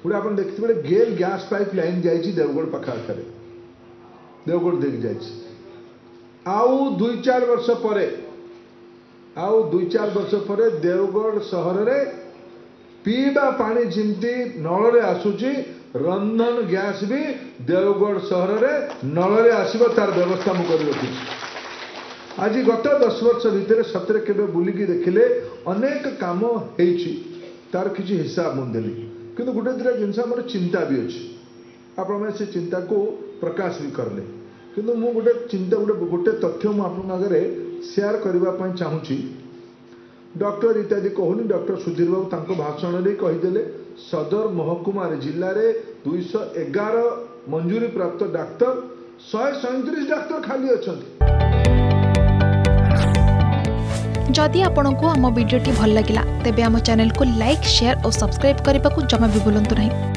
गोटे आप देखते गेल गैस पाइप लाइन जाइए देवगढ़ पाखापाखि देवगढ़ देख जाइए आउ 2-4 वर्ष पर देवगढ़ सहर में पीवा पानी जमती नल आसूची रंधन गैस भी देवगढ़ सहर में नल आसो तार व्यवस्था मुझे रखी आज गत 10 वर्ष भितर सतरे केबे बुलिकी देखिले अनेक काम होईची तार किसी हिसाब मुझे देली किंतु गोटे दुटा जिनस आम चिंता भी अच्छी आपण से चिंता को प्रकाश भी करले किंतु मु गोटे चिंता गोटे तथ्य मुझे आगे शेयर करने चाहूँगी डॉक्टर इत्यादि कहूनी डॉक्टर सुधीर बाबू तांको भाषण में कहीदेले सदर महकुमा जिले में 211 मंजूरी प्राप्त डाक्तर 137 डाक्तर खाली अच्छा। जदि आपंक आम भिडी भल लगा तेब आम चैनल को लाइक शेयर और सब्सक्राइब करने को जमा भी भूलु नहीं।